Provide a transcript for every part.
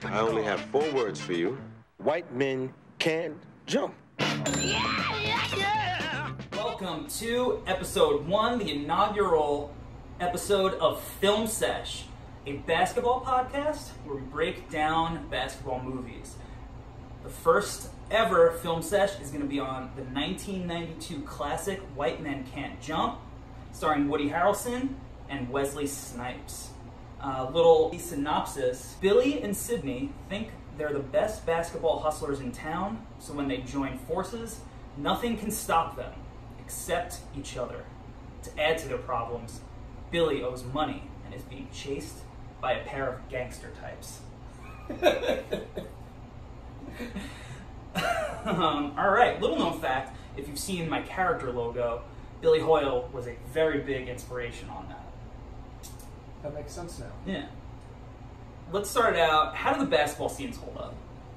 I only have 4 words for you. White men can't jump. Welcome to episode 1, the inaugural episode of Film Sesh, a basketball podcast where we break down basketball movies. The first ever Film Sesh is going to be on the 1992 classic White Men Can't Jump, starring Woody Harrelson and Wesley Snipes. Little synopsis: Billy and Sydney think they're the best basketball hustlers in town, so when they join forces, nothing can stop them except each other. To add to their problems, Billy owes money and is being chased by a pair of gangster types. Alright, little known fact, if you've seen my character logo, Billy Hoyle was a very big inspiration on that. That makes sense now. Yeah. Let's start out, how do the basketball scenes hold up?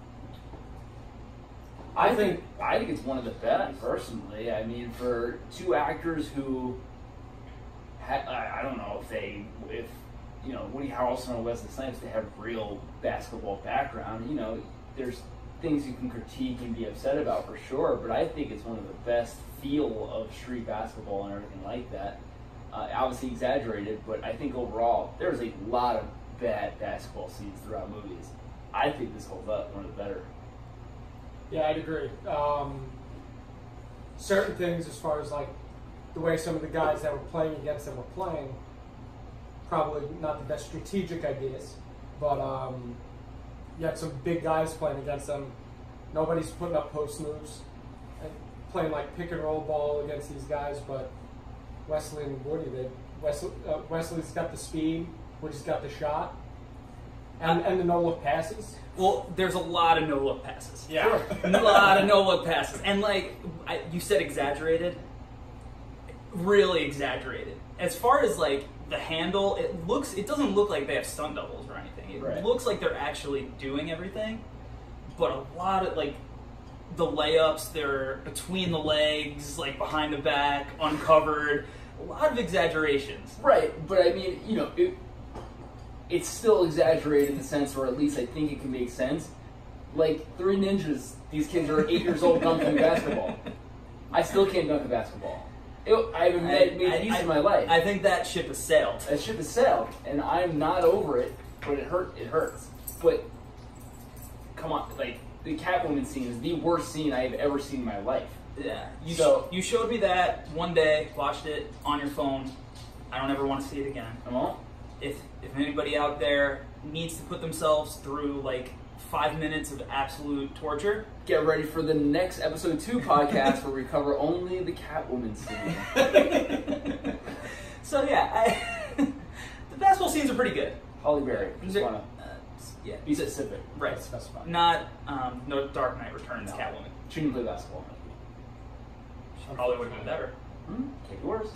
I think it's one of the best, personally. I mean, for two actors who I don't know if Woody Harrelson or Wesley Snipes, they have real basketball background. You know, there's things you can critique and be upset about for sure, but I think it's one of the best feel of street basketball and everything like that. Obviously exaggerated, but I think overall there's a lot of bad basketball scenes throughout movies. I think this holds up, one of the better. Yeah, I'd agree. Certain things, as far as like the way some of the guys that were playing against them were playing, probably not the best strategic ideas, but you had some big guys playing against them. Nobody's putting up post moves and playing like pick and roll ball against these guys, but Wesley and Woody did. Wesley's got the speed, Woody's got the shot, and the no-look passes. Well, there's a lot of no-look passes. Yeah. A lot of no-look passes. And like, you said exaggerated. Really exaggerated. As far as like the handle, it doesn't look like they have stunt doubles or anything. It looks like they're actually doing everything. But a lot of like the layups, they're between the legs, like behind the back, uncovered. A lot of exaggerations. Right, but I mean, you know, it's still exaggerated in the sense, or at least I think it can make sense. Like, Three Ninjas, these kids are 8 years old dunking basketball. I still can't dunk a basketball. I haven't made peace in my life. I think that ship has sailed. That ship has sailed, and I'm not over it, but it hurts. But, come on, like, the Catwoman scene is the worst scene I have ever seen in my life. Yeah. You showed me that one day, watched it on your phone. I don't ever want to see it again. I won't. If anybody out there needs to put themselves through like 5 minutes of absolute torture, get ready for the next episode 2 podcast where we cover only the Catwoman scene. So yeah, the basketball scenes are pretty good. Holly Berry, just want to be specific. Right. Specify. Not no Dark Knight Returns Catwoman. She didn't play basketball. Probably would have been better. Take it worse.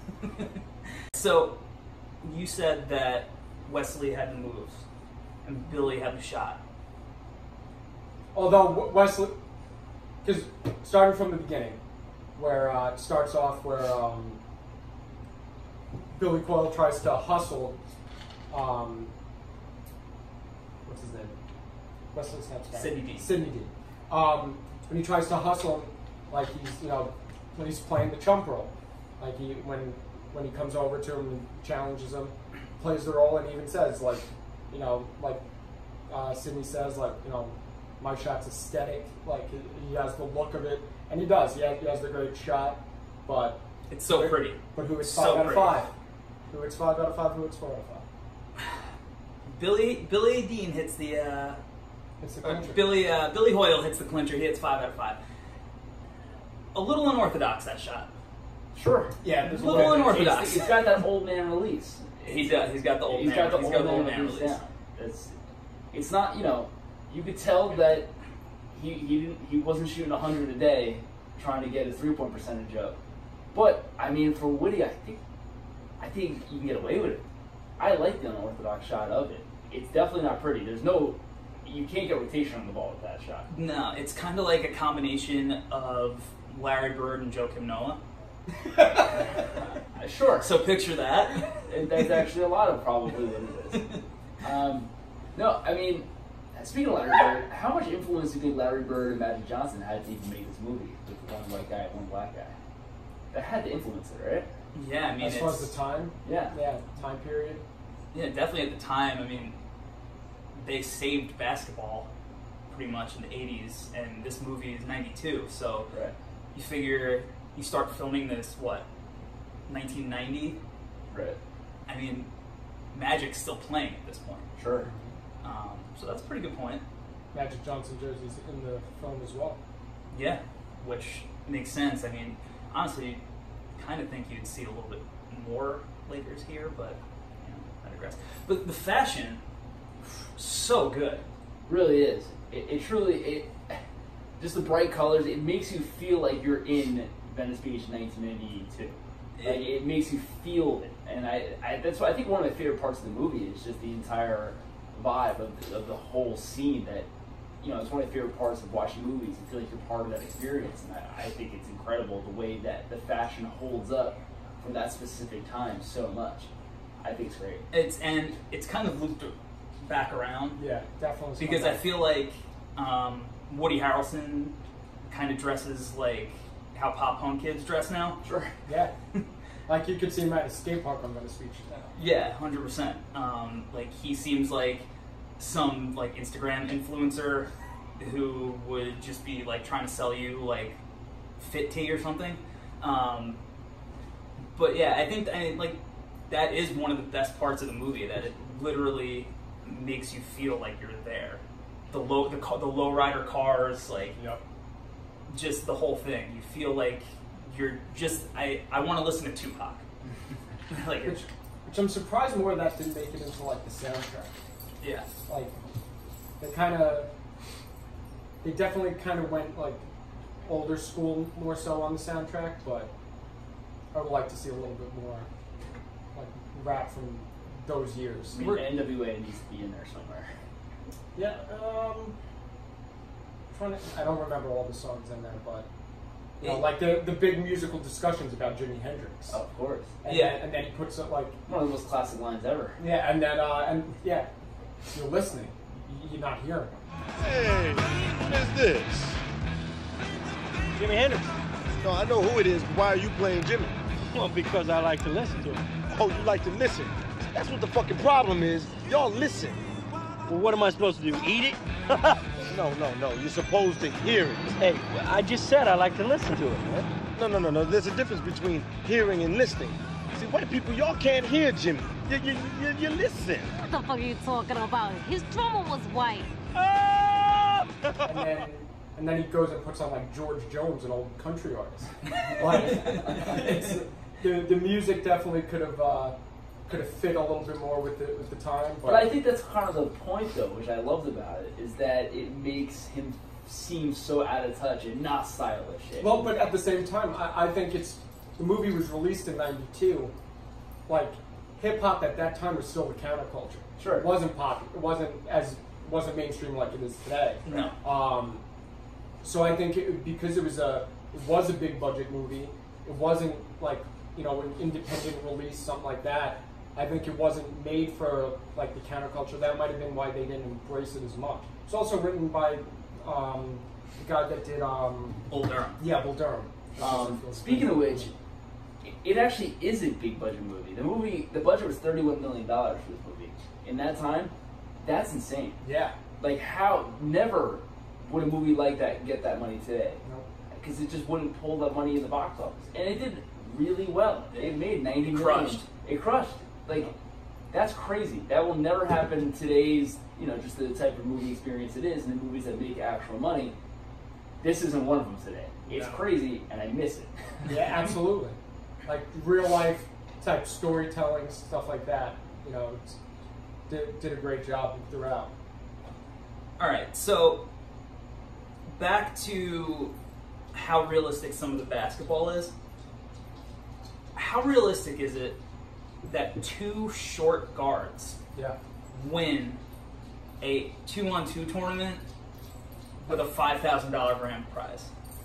So, you said that Wesley had the moves and Billy had the shot. Although Wesley, because starting from the beginning, where it starts off where Billy Coyle tries to hustle, what's his name? Wesley Snipes guy. Sidney D. When he tries to hustle him, like he's, when he's playing the chump role, like when he comes over to him and challenges him, plays the role, and even says Sidney says, my shot's aesthetic, like he has the look of it, and he does. He has the great shot, but it's so pretty. But who hits 5 out of 5? Who hits 5 out of 5? Who hits 4 out of 5? Billy Dean hits the. It's the clincher. Billy Hoyle hits the clincher. He hits 5 out of 5. A little unorthodox, that shot. Sure. Yeah, there's a little unorthodox. He's got that old man release. He's got the old man release. Down. It's not, you could tell that he wasn't shooting 100 a day trying to get a 3-point percentage up. But I mean, for Woody, I think you can get away with it. I like the unorthodox shot of it. It's definitely not pretty. You can't get rotation on the ball with that shot. No, it's kind of like a combination of Larry Bird and Joakim Noah. Sure. So picture that. That's actually a lot of probably what it is. No, I mean, Speaking of Larry Bird, how much influence do you think Larry Bird and Magic Johnson had to even make this movie with one white guy and one black guy? That had to influence it, right? Yeah, I mean, as far as the time, Yeah. time period. Yeah, definitely at the time. I mean, they saved basketball pretty much in the 80s, and this movie is 92. So Right. you figure you start filming this, what, 1990? Right. I mean, Magic's still playing at this point. Sure. So that's a pretty good point. Magic Johnson jerseys in the film as well. Yeah, which makes sense. I mean, honestly, kind of think you'd see a little bit more Lakers here, but I digress. But the fashion, so good. Really is. It truly, just the bright colors, it makes you feel like you're in Venice Beach 1992. Like, it makes you feel it. And that's why I think one of my favorite parts of the movie is just the entire vibe of the whole scene that, it's one of my favorite parts of watching movies. You feel like you're part of that experience. And I think it's incredible the way that the fashion holds up for that specific time so much. I think it's great. It's kind of looped back around. Yeah, definitely. Because I feel like Woody Harrelson kind of dresses like how pop punk kids dress now. Sure. Yeah. Like you could see him at a skate park on Venice Beach now. Yeah, 100%. Like he seems like some like Instagram influencer who would just be like trying to sell you like fit tea or something. But yeah, I think like that is one of the best parts of the movie, that it literally makes you feel like you're there. The lowrider cars, like just the whole thing. You feel like you're just I want to listen to Tupac. Like which I'm surprised more of that didn't make it into like the soundtrack. Yeah. Like they definitely kind of went like older school more so on the soundtrack, but I would like to see a little bit more like rap from those years. I mean, NWA needs to be in there somewhere. Yeah, I don't remember all the songs in there, but like the big musical discussions about Jimi Hendrix. Oh, of course. And then he puts it like one of the most classic lines ever. Yeah, and then you're listening, you're not hearing him. Hey, what is this? Jimi Hendrix. No, I know who it is, but why are you playing Jimmy? Well, because I like to listen to him. Oh, you like to listen. That's what the fucking problem is. Y'all listen. Well, what am I supposed to do? Eat it? No. You're supposed to hear it. Hey, I just said I like to listen to it, man. No. There's a difference between hearing and listening. See, white people, y'all can't hear Jimmy. You listen. What the fuck are you talking about? His drummer was white. And then he goes and puts on like George Jones, an old country artist. Like, the music definitely could have fit a little bit more with the time. But I think that's kind of the point, though, which I loved about it, is that it makes him seem so out of touch and not stylish. Well, but at the same time, I think the movie was released in '92. Like, hip hop at that time was still the counterculture. Sure. It wasn't pop. It wasn't mainstream like it is today. No. So I think because it was a big budget movie, it wasn't like an independent release, something like that. I think it wasn't made for like the counterculture. That might have been why they didn't embrace it as much. It's also written by the guy that did Bull Durham. Yeah, Bull Durham. Speaking of which, it actually is a big budget movie. The budget was $31 million for this movie. In that time, that's insane. Yeah. Like, never would a movie like that get that money today. Nope. Because it just wouldn't pull that money in the box office. And it did really well. It made $90 million. It crushed. Like, that's crazy. That will never happen in today's, just the type of movie experience it is, and the movies that make actual money. This isn't one of them today. It's crazy, and I miss it. Yeah, absolutely. Like real life type storytelling, stuff like that. Did a great job throughout. All right, so back to how realistic some of the basketball is. How realistic is it that two short guards win a 2-on-2 tournament with a $5,000 grand prize?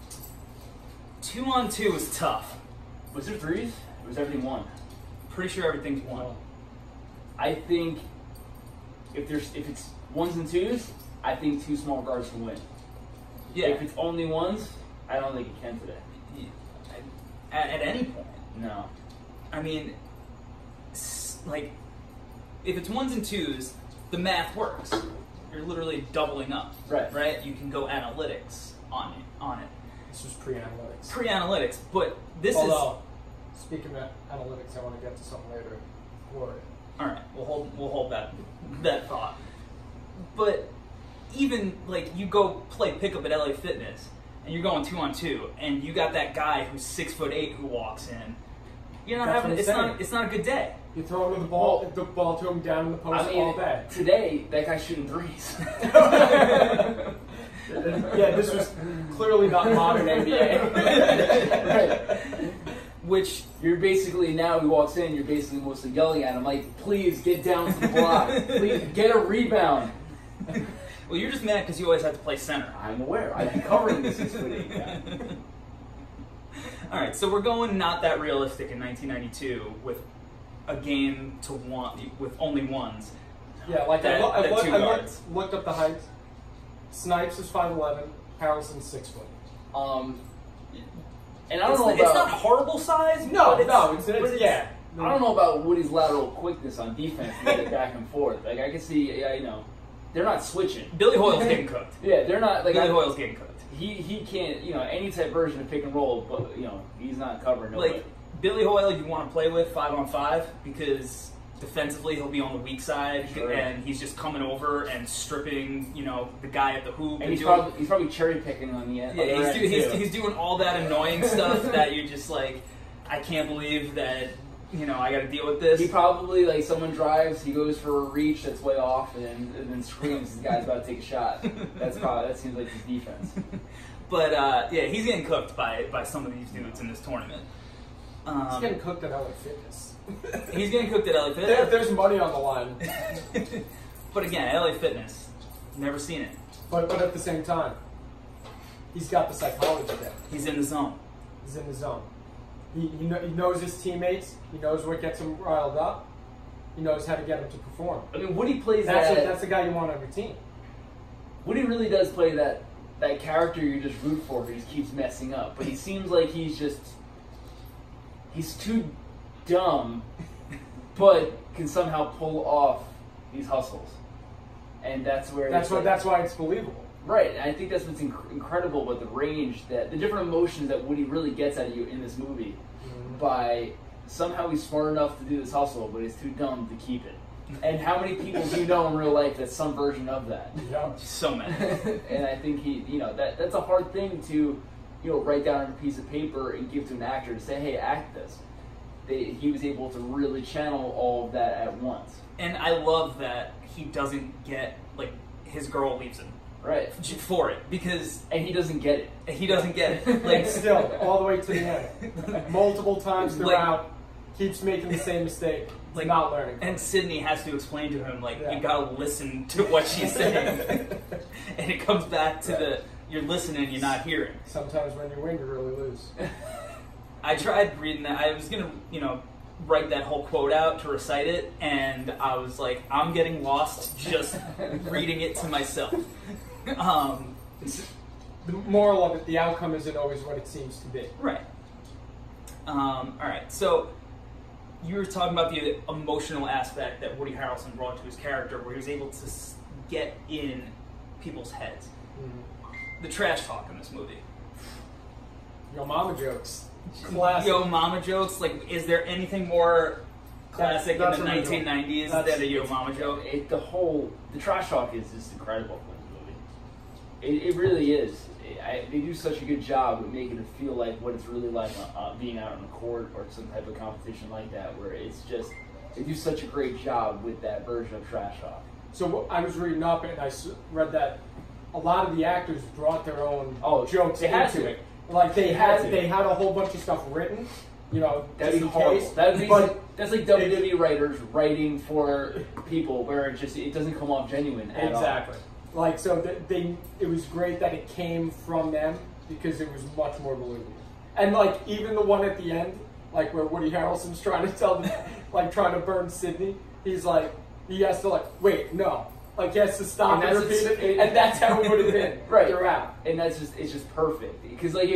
2-on-2 is tough. Was there threes? Or was everything one? Pretty sure everything's one. I think if it's ones and twos, I think two small guards can win. Yeah. If it's only ones, I don't think it can today. At any point. No. I mean, like, if it's ones and twos, the math works. You're literally doubling up. Right. Right? You can go analytics on it. This was pre-analytics. Pre-analytics, but this Although, speaking of analytics, I want to get to something later. Glory. All right, we'll hold that thought. But even like you go play pickup at LA Fitness, and you're going 2-on-2, and you got that guy who's 6'8" who walks in. You're not That's having. what It's I'm not. saying. It's not a good day. You throw him the ball to him down in the post I mean, all day. today, that guy's shooting threes. Yeah, this was clearly not modern NBA. Right. Which You're basically, now he walks in, you're basically mostly yelling at him, like, please get down to the block. Please get a rebound. well, you're just mad because you always have to play center. I'm aware. I've been covering this 6'8" guy. All right, so we're going not that realistic in 1992 with a game to one with only ones. Yeah, like That- I that two guards. looked up the height. Snipes is 5'11", Harrelson's 6 foot. And I don't know about... It's not horrible size. No, but it's but yeah. I don't know about Woody's lateral quickness on defense to get it back and forth. Like, I can see, yeah, you know, they're not switching. Billy Hoyle's getting cooked. Yeah, they're not, like... Billy Hoyle's getting cooked. He can't, you know, any type version of pick and roll, but, you know, he's not covering nobody. Like Billy Hoyle, you want to play with 5-on-5 because defensively he'll be on the weak side, Sure. and he's just coming over and stripping, you know, the guy at the hoop. And he's doing, probably cherry picking on the end. yeah, other end, too. he's doing all that annoying stuff that you're just like, I can't believe that, you know, I got to deal with this. He probably, like, someone drives, he goes for a reach that's way off, and then screams, this guy's about to take a shot. That seems like his defense. But yeah, he's getting cooked by some of these dudes in this tournament. He's getting cooked at LA Fitness. He's getting cooked at LA Fitness. There's money on the line. But again, LA Fitness, never seen it. But at the same time, he's got the psychology there. He's in the zone. He's in the zone. He knows his teammates. He knows what gets him riled up. He knows how to get him to perform. I mean, Woody plays That's the guy you want on your team. Woody really does play that character you just root for who just keeps messing up. But he seems like he's too dumb, but can somehow pull off these hustles. And that's where That's why it's believable. right. And I think that's what's incredible about the range, that the different emotions that Woody really gets out of you in this movie. By somehow he's smart enough to do this hustle, but he's too dumb to keep it. And how many people do you know in real life that's some version of that? Yeah. So many. And I think that's a hard thing to, write down on a piece of paper and give to an actor to say, hey, act this. He was able to really channel all of that at once. And I love that he doesn't get, like, his girl leaves him Right. for it, because And he doesn't get it. he doesn't get it. Like Like, still, all the way to the end. Multiple times throughout, keeps making the same mistake. Like, Not learning. and Sydney has to explain to him, like, Yeah. you gotta listen to what she's saying. And it comes back to you're listening, you're not hearing. Sometimes when you win, you really lose. I tried reading that. I was gonna, write that whole quote out to recite it, and I was like, I'm getting lost just reading it to myself. The moral of it, the outcome isn't always what it seems to be. Right. All right. So you were talking about the emotional aspect that Woody Harrelson brought to his character, where he was able to get in people's heads. The trash talk in this movie. Yo mama jokes. Classic. Yo mama jokes. Like, is there anything more classic That's in the original. 1990s That's- than a yo mama joke? The trash talk is just incredible for this movie. It really is. They do such a good job of making it feel like what it's really like being out on the court or some type of competition like that, where it's just, they do such a great job with that version of trash talk. So I was reading up and I read that a lot of the actors brought their own jokes they had into to. it. Like they had to. had a whole bunch of stuff written, That'd just be in horrible. case. That's like WWE writers writing for people where it doesn't come off genuine at all. Exactly. Like, so it was great that it came from them because it was much more believable. And like even the one at the end, like where Woody Harrelson's trying to tell them, like trying to burn Sydney, he has to wait, no, Like he has to stop and And repeat that's- it, and that's how it would have been Right. throughout. And it's just perfect. Because like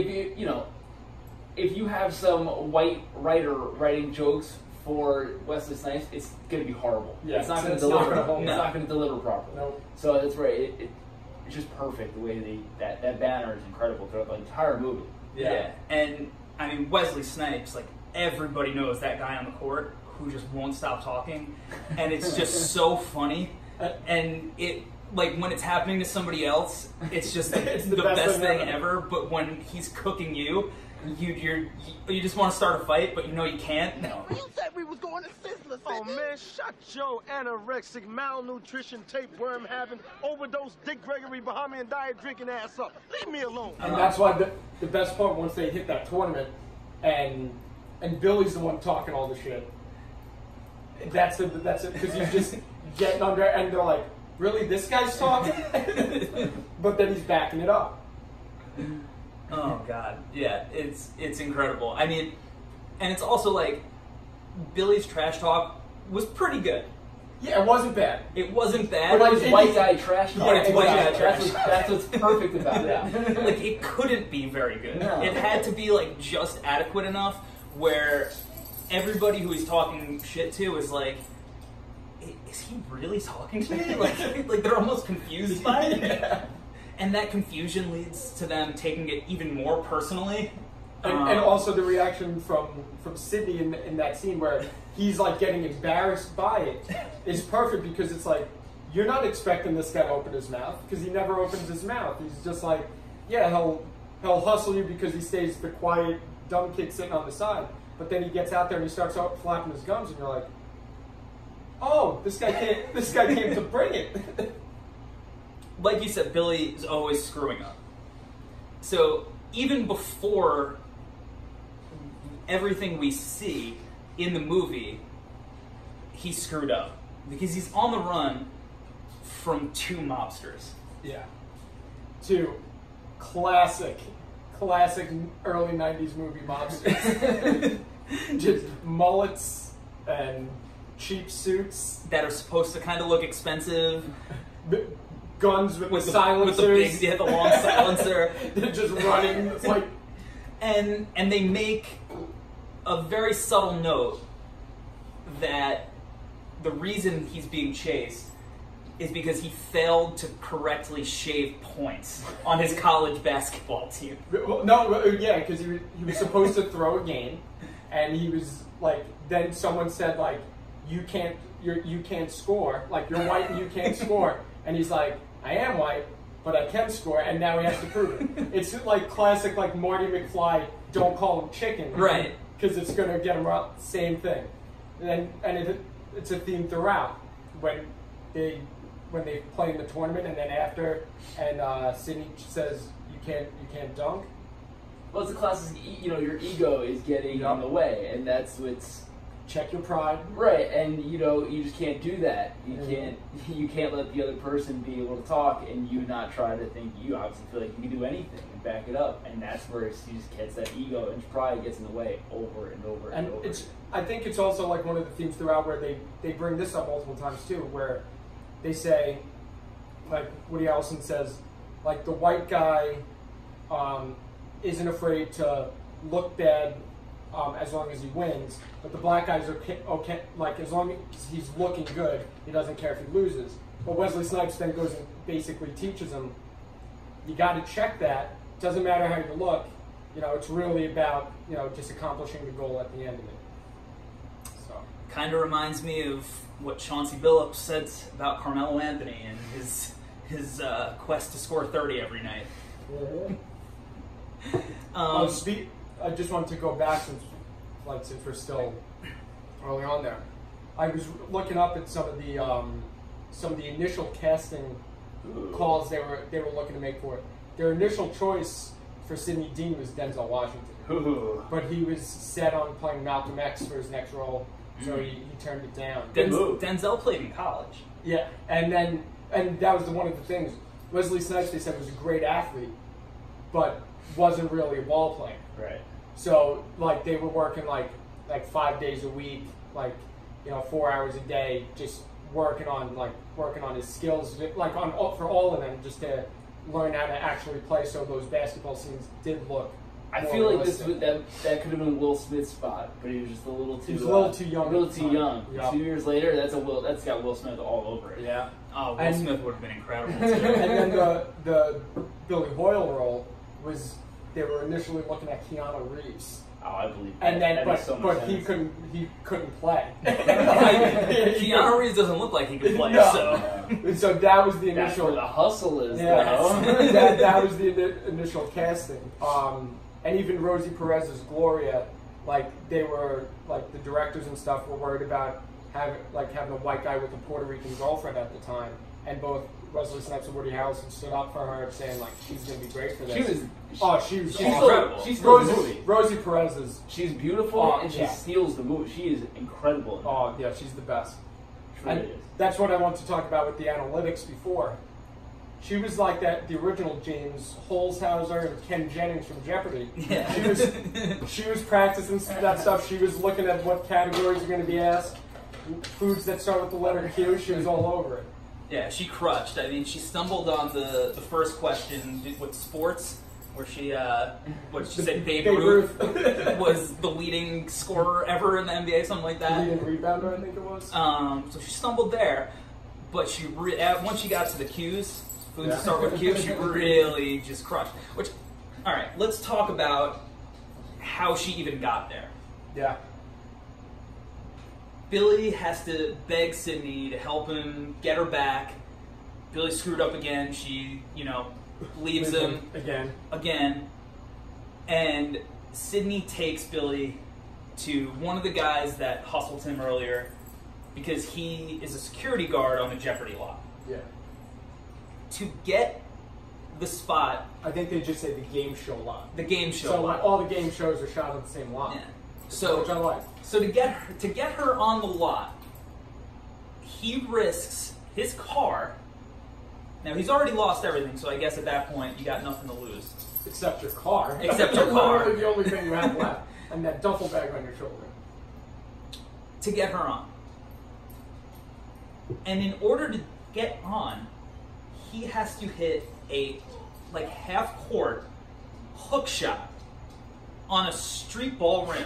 if you have some white writer writing jokes for Wesley Snipes, it's gonna be horrible. Yeah, it's not gonna it's not deliver. gonna hold It's up. not gonna deliver properly. Nope. So that's right. It's just perfect the way that banner is incredible throughout the entire movie. Yeah. And I mean, Wesley Snipes, like everybody knows that guy on the court who just won't stop talking, and it's just so funny. And it, like, when it's happening to somebody else, it's just It's the best thing ever. But when he's cooking you, you just want to start a fight, but you know you can't. No. You said we was going to Sizzler. Oh man, shut your anorexic, malnutrition, tapeworm having, overdose, Dick Gregory, Bahamian diet drinking ass up. Leave me alone. And that's why the best part, once they hit that tournament, and Billy's the one talking all the shit. That's it, because he's just getting under, and they're like, really, this guy's talking? But then he's backing it up. Oh god, yeah, it's incredible. I mean, and it's also like Billy's trash talk was pretty good. Yeah, it wasn't bad. It wasn't bad. But, like, It's white guy trash talk. Yeah, it's white guy trash talk. That's what's perfect about it. Like, it couldn't be very good. No. It had to be like just adequate enough where everybody who he's talking shit to is like, is he really talking to me? Like they're almost confused by it. Yeah. And that confusion leads to them taking it even more personally. And also the reaction from Sidney in that scene where he's like getting embarrassed by it is perfect, because it's like, you're not expecting this guy to open his mouth, because he never opens his mouth. He's just like, yeah, he'll hustle you because he stays the quiet dumb kid sitting on the side. But then he gets out there and he starts out flapping his gums, and you're like, oh, this guy came to bring it. Like you said, Billy is always screwing up. So even before everything we see in the movie, he screwed up. Because he's on the run from two mobsters. Yeah. Two classic early 90s movie mobsters. Just mullets and cheap suits. That are supposed to kind of look expensive. Guns with the silencers. the long silencer. They're just running. It's like, And they make a very subtle note that the reason he's being chased is because he failed to correctly shave points on his college basketball team. yeah, because he was supposed to throw a game, and he was like, then someone said like, you can't score, like you're white and you can't score, and he's like, I am white, but I can score, and now he has to prove it. It's like classic, like Marty McFly, don't call him chicken, Right? Because it's gonna get him out. Same thing, and it's a theme throughout when they play in the tournament, and then after, and Sidney says you can't dunk. Well, it's a classic. Your ego is getting in the way, and that's what's Check your pride. right. And you just can't do that. You can't let the other person be able to talk, and you not try to think. You obviously feel like you can do anything and back it up, and that's where he just gets that ego and pride gets in the way over and over and And over. I think it's also like one of the themes throughout where they bring this up multiple times too, where they say, like Woody Harrelson says, like the white guy isn't afraid to look bad as long as he wins, but the black guy's okay, like as long as he's looking good, he doesn't care if he loses. But Wesley Snipes then goes and basically teaches him, you got to check that. Doesn't matter how you look. It's really about just accomplishing the goal at the end of it. So Kind of reminds me of what Chauncey Billups said about Carmelo Anthony and his quest to score 30 every night. I just wanted to go back since we're still early on there. I was looking up at some of the initial casting calls they were looking to make for it. Their initial choice for Sidney Dean was Denzel Washington, but he was set on playing Malcolm X for his next role, so he turned it down. Denzel played in college. Yeah, and that was one of the things. Wesley Snipes, they said, was a great athlete, but wasn't really a ball player. right. So like they were working like 5 days a week, 4 hours a day, just working on his skills, like for all of them, just to learn how to actually play. So those basketball scenes did look. I more feel like realistic. that could have been Will Smith's spot, but he was just a little too. He was a little too young. A little too young. Yep. 2 years later, that's got Will Smith all over it. Yeah. Oh, Will And- Smith would have been incredible too. And then the Billy Hoyle role was they were initially looking at Keanu Reeves. Oh, I believe that. And then, That makes so much but he sense. couldn't play. Keanu Reeves doesn't look like he could play, No. so. So that was the That's initial. where the hustle is, Yeah, though. that was the initial casting. And even Rosie Perez's Gloria, like they were like the directors and stuff were worried about having a white guy with a Puerto Rican girlfriend at the time, and both Wesley Snipes and Woody Harrelson stood up for her, saying like she's gonna be great for this. She was She's awesome. incredible. She's still in the movie. Rosie Perez is. She's beautiful Oh, and she yeah. steals the movie. She is incredible. Oh yeah, she's the best. She really And is. that's what I want to talk about with the analytics before. She was like that, the original James Holzhauser and Ken Jennings from Jeopardy. Yeah. She was practicing that stuff. She was looking at what categories are going to be asked. Foods that start with the letter Q. She was all over it. Yeah, she crushed. I mean, she stumbled on the first question with sports, where she, what did she say, Babe Ruth was the leading scorer ever in the NBA, something like that. Leading rebounder, I think it was. So she stumbled there, but she once she got to the Q's, foods that start with Q, she really just crushed. Which, all right, let's talk about how she even got there. Yeah. Billy has to beg Sydney to help him get her back. Billy screwed up again. She, leaves him again. And Sydney takes Billy to one of the guys that hustled him earlier because he is a security guard on the Jeopardy lot. Yeah. To get the spot, I think they just say the game show lot. the game show So lot. all the game shows are shot on the same lot. Yeah. Which I like. So to get her on the lot, he risks his car. Now he's already lost everything, so I guess at that point you got nothing to lose. Except your car. Except your car. Literally the only thing you have left. And that duffel bag on your shoulder. To get her on. And in order to get on, he has to hit a half court hook shot on a street ball rim.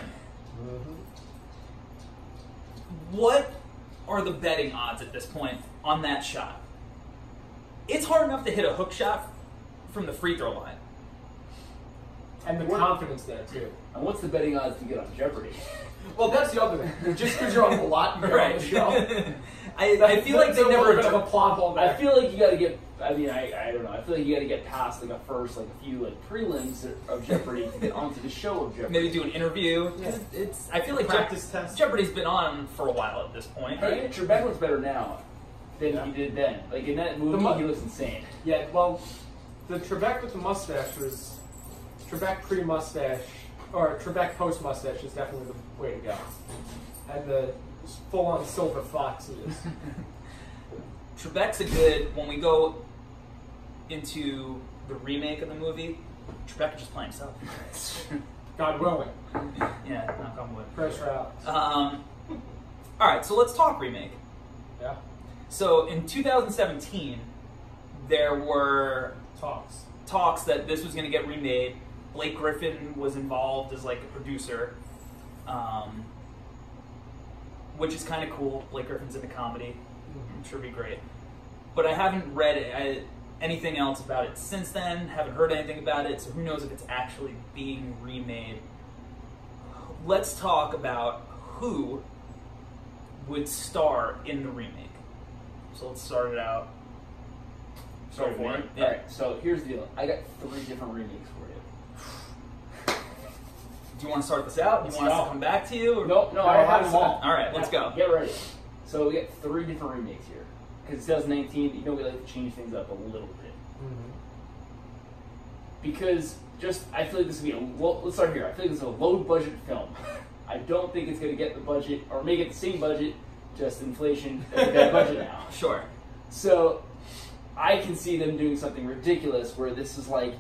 What are the betting odds at this point on that shot? It's hard enough to hit a hook shot from the free throw line. And the confidence there, too. And what's the betting odds to get on Jeopardy? Well, that's the other thing. Just because you're on the lot, you're on the show. I feel like they never. Bit of a plot hole there. I feel like you got to get. I mean, I don't know. I feel like you got to get past a few prelims of Jeopardy to get onto the show of Jeopardy. Maybe do an interview. Yeah. I feel like Practice test. Jeopardy's been on for a while at this point. Hey, Trebek looks better now than he did then. Like in that movie, he looks insane. Yeah, well, the Trebek with the mustache was Trebek pre-mustache, or Trebek post-mustache is definitely the way to go. And the full-on silver fox he is. Trebek's a good, when we go into the remake of the movie, Trebek is just playing himself. God willing. Yeah, knock on wood. Press for Alex. Alright, so let's talk remake. Yeah. So in 2017, there were talks that this was going to get remade. Blake Griffin was involved as a producer, which is kind of cool. Blake Griffin's into comedy. I'm sure it'd be great. But I haven't read anything else about it since then. Haven't heard anything about it, so who knows if it's actually being remade. Let's talk about who would star in the remake. So let's start it out. Sorry, for it. Yeah. All right. So here's the deal. I got 3 different remakes for you. Do you want to start this out? Do you want us to come back to you? Or? No, I have them all. All right, let's go. Get ready. So we got 3 different remakes here. Because it's 2019, we like to change things up a little bit. Mm-hmm. Because I feel like this would be let's start here. I feel like this is a low budget film. I don't think it's going to get the budget, or make it the same budget, just inflation, that budget now. Sure. So I can see them doing something ridiculous where this is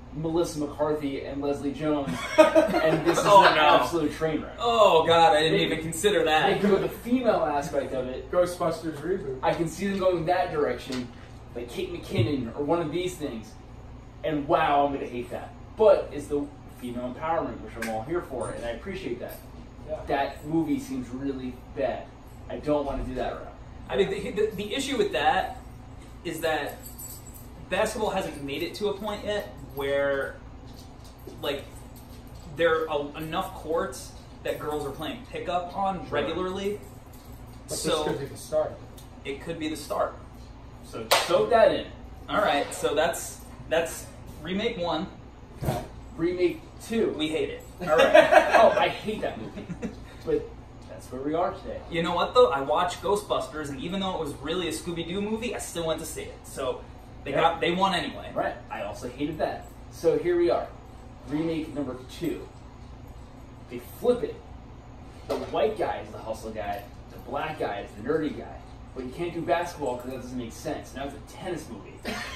Melissa McCarthy and Leslie Jones, and this is an absolute train wreck. Oh God, I didn't even consider that. They go with the female aspect of it. Ghostbusters reboot. I can see them going that direction, like Kate McKinnon or one of these things, and wow, I'm gonna hate that. But it's the female empowerment, which I'm all here for, and I appreciate that. Yeah. That movie seems really bad. I don't want to do that route. I mean, the issue with that is that basketball hasn't made it to a point yet where, like, there are enough courts that girls are playing pickup on regularly. But So this could be the start. it could be the start. So soak that in. All right, so that's remake 1. Okay. Remake 2. We hate it. All right. Oh, I hate that movie. But that's where we are today. You know what though? I watched Ghostbusters, and even though it was really a Scooby-Doo movie, I still went to see it. So they won anyway. Right. I also hated that. So here we are. Remake number 2. They flip it. The white guy is the hustle guy. The black guy is the nerdy guy. But you can't do basketball because that doesn't make sense. Now it's a tennis movie.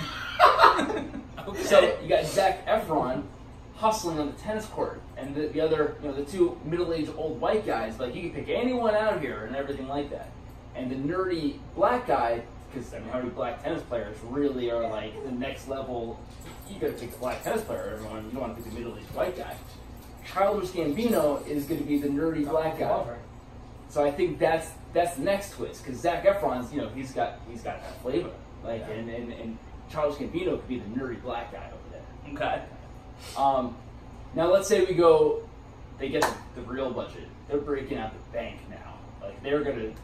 Okay. So you got Zac Efron hustling on the tennis court, and the other, the two middle-aged old white guys, like, you can pick anyone out here and everything like that. And the nerdy black guy, because I mean, how many black tennis players really are like the next level? You got to pick the black tennis player. Everyone, you don't want to pick the middle-aged white guy. Childish Gambino is going to be the nerdy black guy. So I think that's the next twist, because Zac Efron's, he's got that flavor, like, and Childish Gambino could be the nerdy black guy over there. Okay. Now let's say they get the real budget. They're breaking out the bank now. Like we're going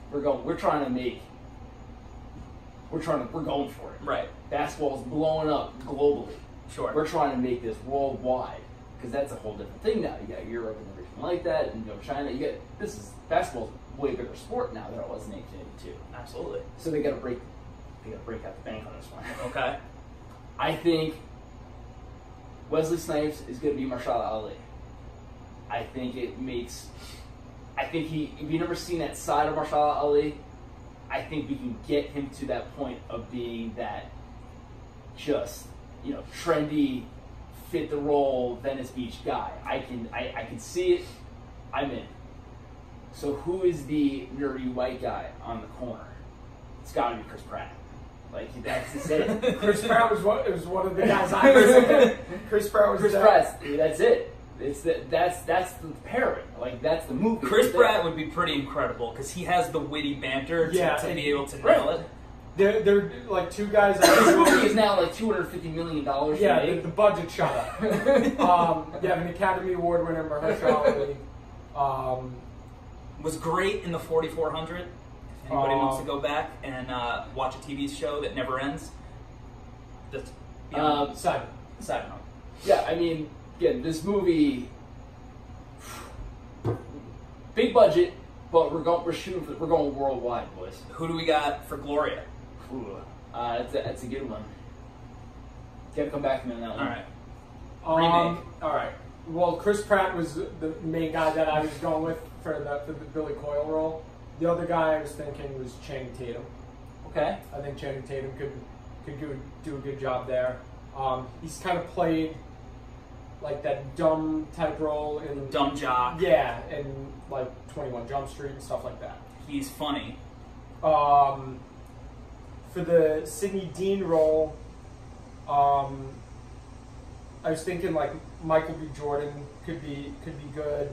for it. Right. Basketball's blowing up globally. Sure. We're trying to make this worldwide, because that's a whole different thing now. You got Europe and everything like that, and China. Basketball's a way bigger sport now than it was in 1882. Absolutely. So they got to break out the bank on this one. Okay. I think Wesley Snipes is going to be Mahershala Ali. I think if you've never seen that side of Mahershala Ali, I think we can get him to that point of being that just, trendy, fit the role, Venice Beach guy. I can see it. I'm in. So who is the nerdy white guy on the corner? It's got to be Chris Pratt. Like, that's just it. Chris Pratt was one of the guys I was Chris Pratt. That's it. That's the pairing. Like, that's the movie. Chris Pratt would be pretty incredible because he has the witty banter to be able to nail it. They're like two guys. This movie is now like $250 million. Yeah, the budget shot up. You have an Academy Award winner, Mahershala Ali. Was great in the 4400. If anybody wants to go back and watch a TV show that never ends. Cyberpunk. Yeah, I mean, again, this movie, big budget, but we're going worldwide, boys. Who do we got for Gloria? That's a good one. Gotta come back to me on that one. All right. Remake. All right. Well, Chris Pratt was the main guy that I was going with for the Billy Coyle role. The other guy I was thinking was Channing Tatum. Okay. I think Channing Tatum could do a good job there. He's kind of played like that dumb type role in Dumb jock. Yeah, in like 21 Jump Street and stuff like that. He's funny. For the Sidney Dean role, I was thinking like Michael B. Jordan could be good.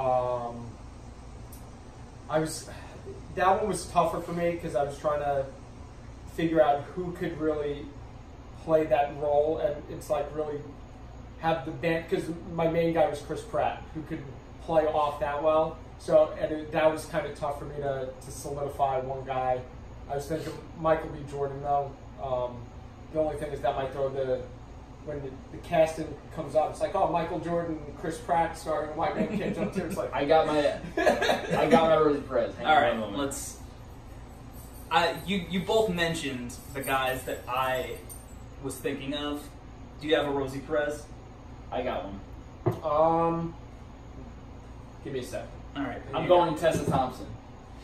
That one was tougher for me because I was trying to figure out who could really play that role, and it's like really have the band, because my main guy was Chris Pratt, who could play off that well. So that was kind of tough for me to solidify one guy. I was thinking Michael B. Jordan though. The only thing is that might throw when the casting comes up, it's like, oh, Michael Jordan, Chris Pratt starring White Man Can't Jump Too. It's like I got my Rosie Perez. All right, let's. You both mentioned the guys that I was thinking of. Do you have a Rosie Perez? I got one. Give me a second. All right, I'm going Tessa Thompson,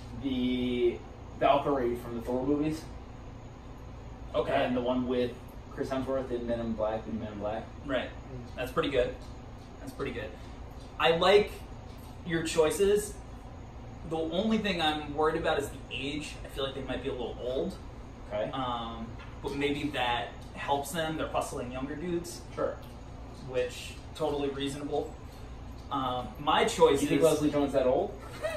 the Valkyrie from the Thor movies. Okay. And the one with Chris Hemsworth in Men in Black and Men in Black. Right. That's pretty good. That's pretty good. I like your choices. The only thing I'm worried about is the age. I feel like they might be a little old. Okay. But maybe that helps them. They're hustling younger dudes, Sure. which totally reasonable. My choice You think is Leslie Jones that old?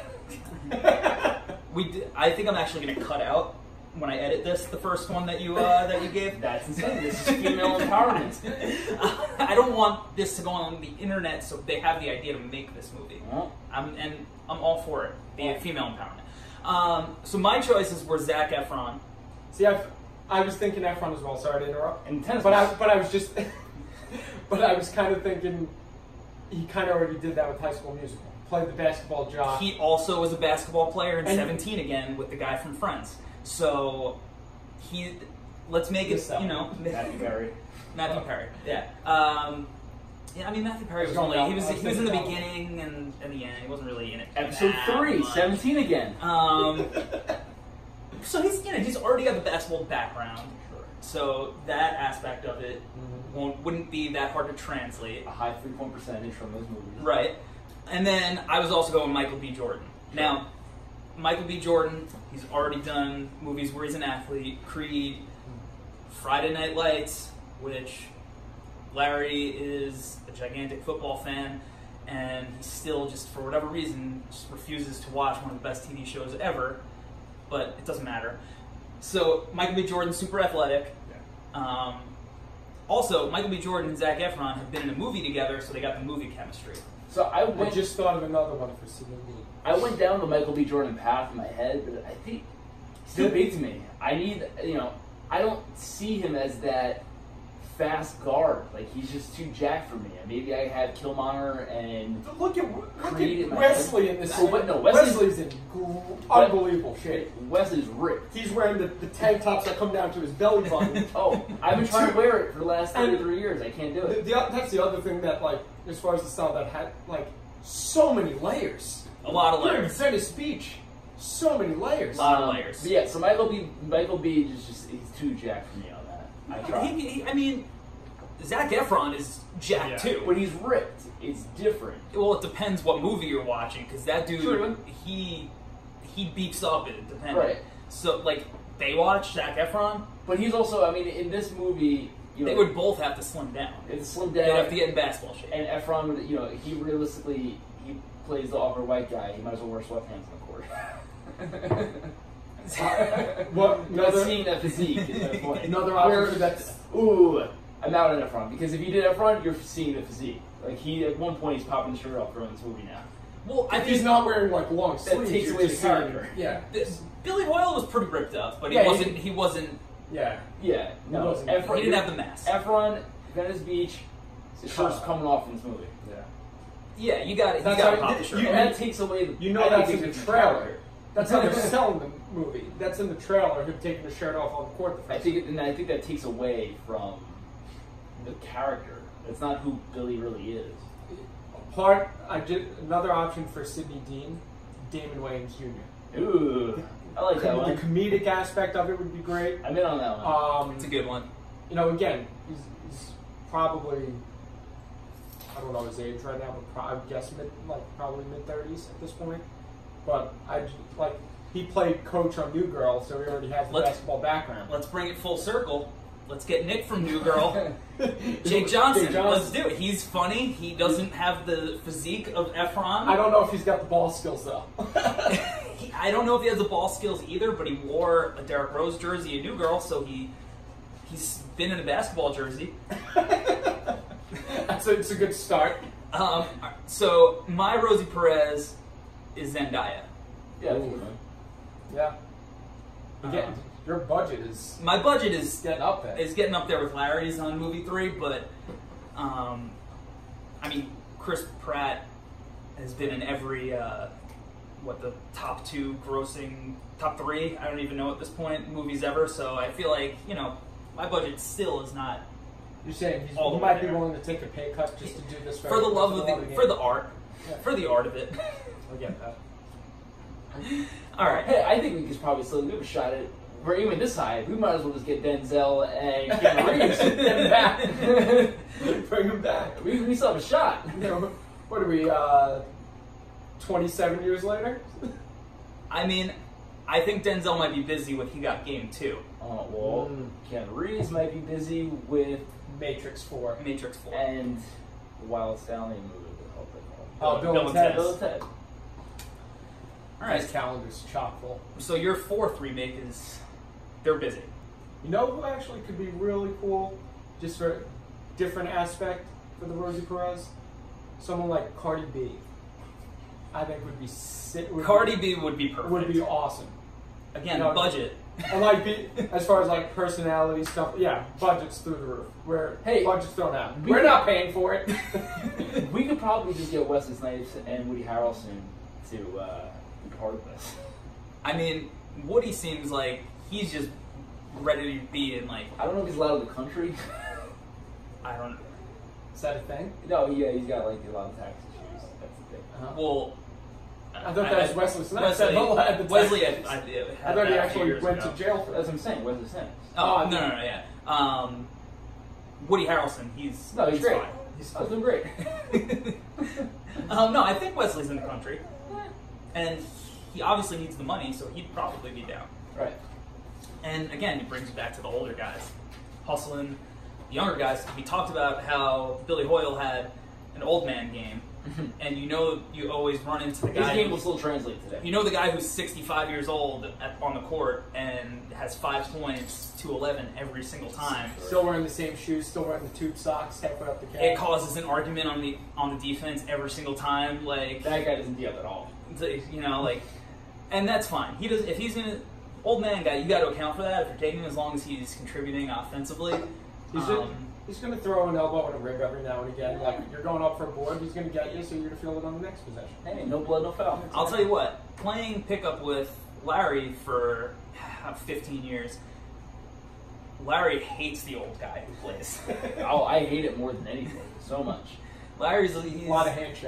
I think I'm actually going to cut out when I edit this the first one that you gave. That's insane. This is female empowerment. I don't want this to go on the internet so they have the idea to make this movie. Well, I'm all for it. The female empowerment. So my choices were Zac Efron. See, I was thinking Efron as well. Sorry to interrupt. and tennis. But I was just, but I was kind of thinking he kind of already did that with High School Musical. Played the basketball jock. He also was a basketball player in And- 17 again with the guy from Friends. So let's make it, Matthew Perry. Matthew Perry. Yeah. Yeah, I mean Matthew Perry was Going only down- he was I was in the thinking down. beginning and the end. He wasn't really in it. Episode that 3, much. 17 again. So he's already got the basketball background. Sure. So that aspect of it wouldn't be that hard to translate. A high 3-point percentage from those movies. Right. And then I was also going Michael B. Jordan. Sure. Now, Michael B. Jordan, he's already done movies where he's an athlete. Creed, Friday Night Lights, which Larry is a gigantic football fan, and he still just, for whatever reason, just refuses to watch one of the best TV shows ever, but it doesn't matter. So, Michael B. Jordan, super athletic. Also, Michael B. Jordan and Zac Efron have been in a movie together, so they got the movie chemistry. So I I just thought of another one for Sidney Dean. I went down the Michael B. Jordan path in my head, but I think he still beats me. I need, I don't see him as that fast guard. Like, he's just too jacked for me. Maybe I had Killmonger and Look at Creed in my Wesley head. in this. Oh, but no, Wesley's- Wesley's in unbelievable shape. Wesley's ripped. He's wearing the tank tops that come down to his belly button. Oh, I've been trying to wear it for the last 33 years. I can't do it. That's the other thing that, like, as far as the style that had, like, so many layers. A lot of During layers. Venice Beach, so many layers. A lot of layers. But yeah, so Michael B. is just he's too jacked for me on that. I try. I mean, Zac Efron is jacked too. But he's ripped. It's different. Well, it depends what movie you're watching, because that dude, True. he beefs up it, depending. Right. So, like, Baywatch, Zac Efron, But he's also, in this movie, they would both have to slim down. it's slim They'd have down. to get in basketball shape. And Efron would, he realistically, he plays the awkward white guy. He might as well wear sweatpants on the court. What? Not seeing that physique is no point. Another option that's Ooh, I'm out on Efron because if you did Efron, you're seeing the physique. Like at one point, he's popping the shirt off during this movie now. Well, I if he's think not wearing like long That sleeves. takes you're away the just seeing- character. Yeah, Billy Hoyle was pretty ripped up, but Yeah, he wasn't. yeah. Yeah, no, wasn't- Efron, He didn't have the mask. Efron, Venice Beach, his shirt's coming off in this movie. Yeah. Yeah, you got it. You That's got to how- pop the shirt. you- off. And that takes away the. You know I think that's it in the takes trailer. character. That's how they're selling the movie. That's in the trailer. Him taking the shirt off on the court. The I first think that takes away from the character. That's not who Billy really is. I did another option for Sidney Dean, Damon Wayans Jr. Ooh, I like that The one. comedic aspect of it would be great. I'm in on that one. It's a good one. Again, he's probably, I don't know his age right now, but I would guess probably mid-30s at this point. But he played coach on New Girl, so he already has the basketball background. Let's bring it full circle. Let's get Nick from New Girl. Jake Johnson. Let's do it. He's funny. He doesn't have the physique of Efron. I don't know if he's got the ball skills though. I don't know if he has the ball skills either, but he wore a Derrick Rose jersey in New Girl, so he's been in a basketball jersey. It's a good start. So my Rosie Perez is Zendaya. Yeah, that's a good one. Yeah. Again, your budget is My budget is getting up there. getting up there with Larry's on movie 3, but Chris Pratt has been in every the top 2 grossing, top 3, I don't even know at this point, movies ever, so I feel like, my budget still is not You're saying all he the might way be there. willing to take a pay cut just to do this for the love of for the art, Yeah. for the art of it. I get that. All right. Hey, I think we could probably still give a shot at we're aiming this high. We might as well just get Denzel and Keanu Reeves and back. Bring him back. We still have a shot. You know, what are we, 27 years later? I mean, I think Denzel might be busy with He Got Game 2. Well, Keanu Reeves might be busy with Matrix 4. Matrix 4. and the Wild Stallion movie. Oh, Bill and Ted. Ted. Bill and Ted. All right. His calendar's chock full. So your fourth remake is, they're busy. You know who actually could be really cool, just for a different aspect for the Rosie Perez? Someone like Cardi B. I think would be sick. Cardi B would be perfect. would be awesome. Again, You know, budget. And like, as far as like personality stuff, yeah, budget's through the roof. Budget's thrown out. We're not paying for it. We could probably just get Wesley Snipes and Woody Harrelson to be part of this. I mean, Woody seems like he's just ready to be in like, I don't know if he's allowed in the country. I don't know. Is that a thing? No, yeah, he's got like a lot of tax issues. That's the thing. Well, I thought that was Wesley Snipes. Wesley had I had thought he that a few actually years went ago. to jail for That's that. what I'm saying. Wesley Snipes. Oh, no, yeah. Woody Harrelson, he's He's great. fine. He's doing great. No, I think Wesley's in the country, and he obviously needs the money, so he'd probably be down. Right. And again, it brings you back to the older guys hustling the younger guys. We talked about how Billy Hoyle had an old man game, and you always run into the His guy. game will still translate today. You know the guy who's 65 years old on the court and has 5 points to 11 every single time. Still wearing the same shoes, still wearing the tube socks, halfway up the calf. It causes an argument on the defense every single time. Like That guy doesn't deal at all. you know, like, and that's fine. He does if he's an old man guy. You got to account for that if you're taking him, as long as he's contributing offensively. He's going to throw an elbow in a rib every now and again. Like, you're going up for a board, he's going to get you, so you're going to feel it on the next possession. Hey, no blood, no foul. I'll tell you what, playing pickup with Larry for 15 years, Larry hates the old guy who plays. Oh, I hate it more than anything. So much. He's A lot of handshake.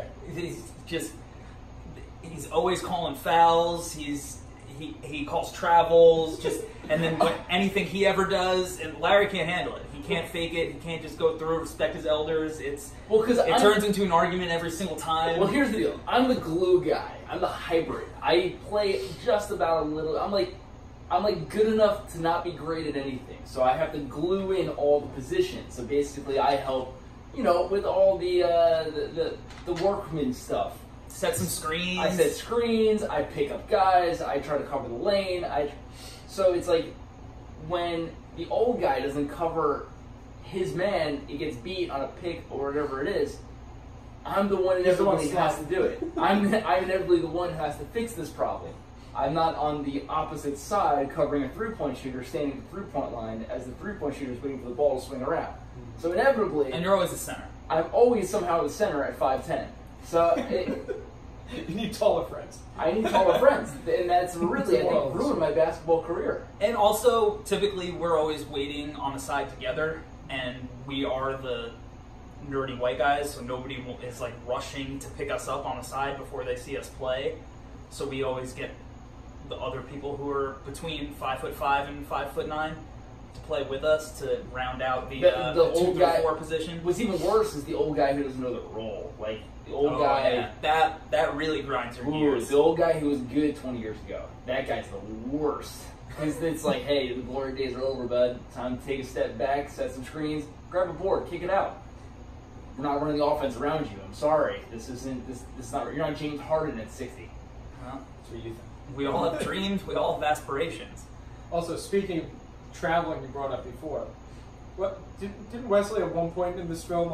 He's always calling fouls. He calls travels, and then anything he ever does, and Larry can't handle it. He can't fake it. He can't just go through, respect his elders. It turns into an argument every single time. Well, here's the deal. I'm the glue guy. I'm the hybrid. I play just about a little. I'm like good enough to not be great at anything. So I have to glue in all the positions. So basically, I help, with all the workman stuff. Set some screens. I set screens. I pick up guys. I try to cover the lane. So it's like when the old guy doesn't cover his man, it gets beat on a pick or whatever it is. I'm the one inevitably has to do it. I'm inevitably the one who has to fix this problem. I'm not on the opposite side covering a three-point shooter standing at the three-point line as the three-point shooter is waiting for the ball to swing around. So inevitably, and you're always the center. I'm always somehow the center at 5'10". So you need taller friends. I need taller friends, and that's really, I think, ruined my basketball career. And also, typically, we're always waiting on the side together, and we are the nerdy white guys, so nobody is like rushing to pick us up on the side before they see us play. So we always get the other people who are between 5'5" and 5'9" to play with us to round out the old 2 guy 4 position. What's even worse is the old guy who doesn't know the role. Like the old guy, yeah. that really grinds your gears. The old guy who was good 20 years ago. That guy's the worst. Because it's like, hey, the glory days are over, bud. Time to take a step back, set some screens, grab a board, kick it out. We're not running the offense around you. I'm sorry. This is not. You're not James Harden at 60. Well, that's what you think. We all have dreams. We all have aspirations. Also, speaking of traveling, you brought up before. What didn't Wesley at one point in this film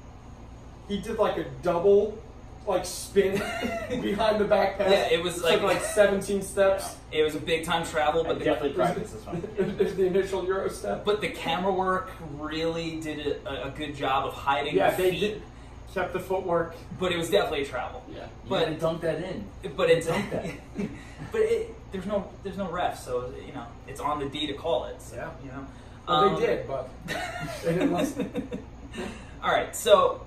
he did like a double spin behind the back pass? Yeah, it was like 17 steps. It was a big time travel, but definitely practice this one. There's the initial Euro step. But the camera work really did a good job of hiding the they feet. Kept the footwork. But it was definitely a travel. Yeah, you but gotta dunk that in. But it's dunk that. there's no ref, so it's on the D to call it. So, yeah. Well, they did, but they didn't listen. All right, so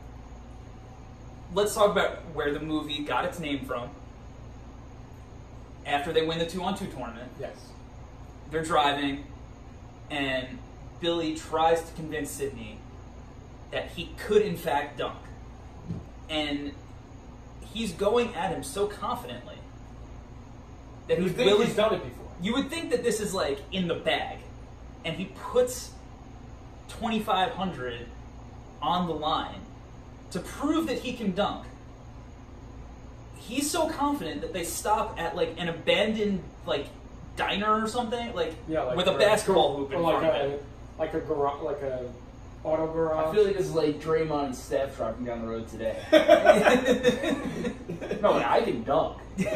let's talk about where the movie got its name from. After they win the 2-on-2 tournament, yes, they're driving, and Billy tries to convince Sidney that he could in fact dunk. And he's going at him so confidently that he's willing. He's done it before. You would think that this is like in the bag, and he puts $2,500 on the line to prove that he can dunk. He's so confident that they stop at like an abandoned like diner or something, like, with a basketball hoop in front of it. Like a garage, like a auto garage. I feel like this is like Draymond and Steph driving down the road today. No, and I can dunk.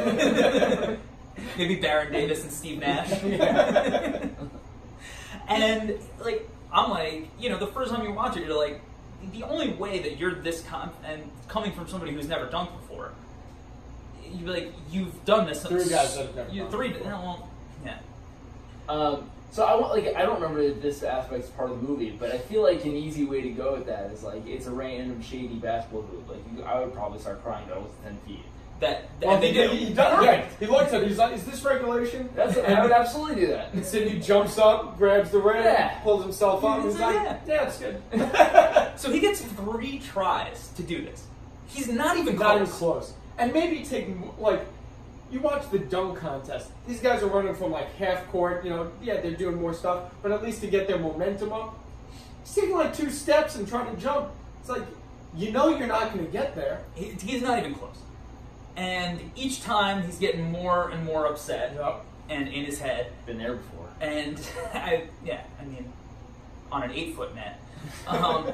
Maybe Baron Davis and Steve Nash. Yeah. And like, I'm like, you know, the first time you watch it, you're like, the only way that you're this and coming from somebody who's never dunked before, you're like, you've done this. Three guys that have never dunked Three. before. Well, yeah. So I don't remember if this aspect's part of the movie, but I feel like an easy way to go with that is like it's a random shady basketball hoop. Like I would probably start crying that it was 10 feet. And they do. He does. Yeah, he looks at it. He's like, "Is this regulation?" I would absolutely do that. And Sidney jumps up, grabs the rim, Yeah. pulls himself up, and he's like, Yeah. it's good." So he gets 3 tries to do this. He's not even Not close. even close. And maybe like, you watch the dunk contest. These guys are running from like half court. You know, yeah, they're doing more stuff, but at least to get their momentum up, he's taking like 2 steps and trying to jump. It's like, you know, you're not going to get there. He's not even close. And each time he's getting more and more upset, Yep. and in his head. Been there before. And I mean, on an 8-foot net, on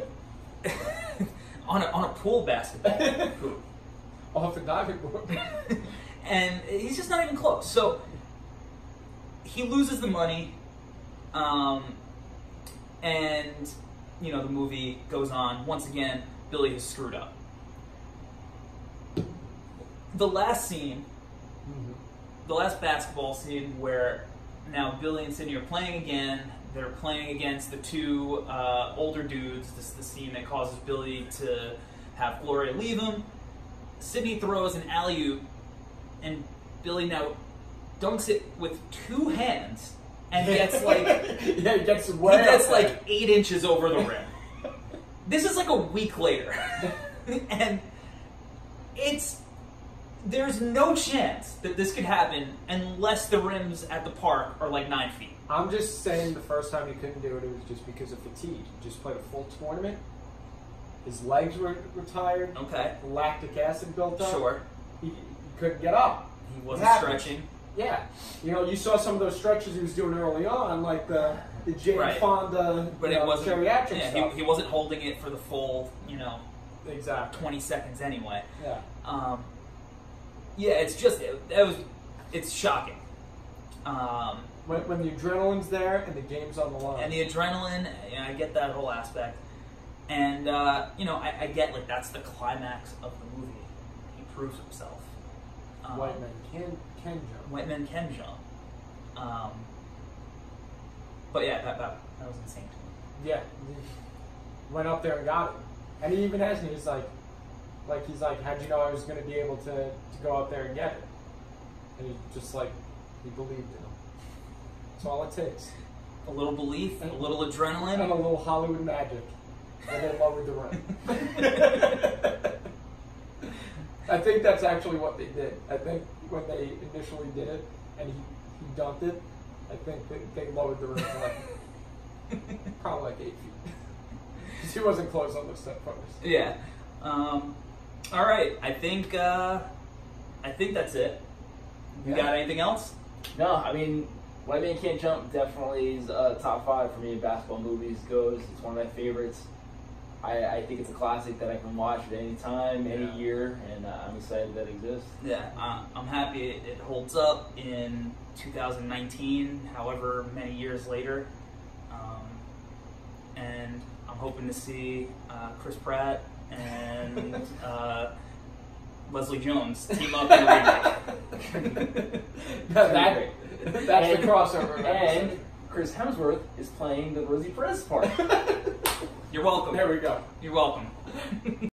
a pool basketball hoop, Off the diving board. and he's just not even close. So he loses the money, and you know the movie goes on. Once again, Billy has screwed up. The last scene, the last basketball scene where now Billy and Sidney are playing again. They're playing against the 2 older dudes. This is the scene that causes Billy to have Gloria leave him. Sidney throws an alley-oop, and Billy now dunks it with 2 hands and gets like yeah, he gets 8 inches over the rim. This is like a week later, and there's no chance that this could happen unless the rims at the park are like 9 feet. I'm just saying the first time he couldn't do it, it was just because of fatigue. He just played a full tournament. His legs were tired. Okay. Lactic acid built up. Sure. He couldn't get up. He wasn't It happened. stretching. Yeah. You know, you saw some of those stretches he was doing early on, like the Jane Right. Fonda But it wasn't geriatric yeah, stuff. he wasn't holding it for the full, Exactly. 20 seconds anyway. Yeah. Yeah, it's shocking. When the adrenaline's there and the game's on the line. And the adrenaline, I get that whole aspect. And, I get, like, that's the climax of the movie. He proves himself. White men can jump. White men can jump. But yeah, that was insane to me. Yeah. He went up there and got it. And he even asked me, he's like, how'd you know I was going to be able to go up there and get it? And he just like, he believed in him. That's all it takes. A little belief, a little adrenaline. And a little Hollywood magic. And they lowered the rim. I think that's actually what they did. I think when they initially did it and he dunked it, I think they lowered the rim to like, probably like 8 feet. Because he wasn't close on the step footers. Yeah. All right. I think that's it. You got anything else? No, I mean, White Man Can't Jump definitely is top 5 for me in basketball movies goes. It's one of my favorites. I think it's a classic that I can watch at any time, any year, and I'm excited that it exists. Yeah, I'm happy it holds up in 2019, however many years later. And I'm hoping to see Chris Pratt and Leslie Jones team up in a remake. That's the crossover. And Chris Hemsworth is playing the Rosie Perez part. You're welcome. There we go. You're welcome.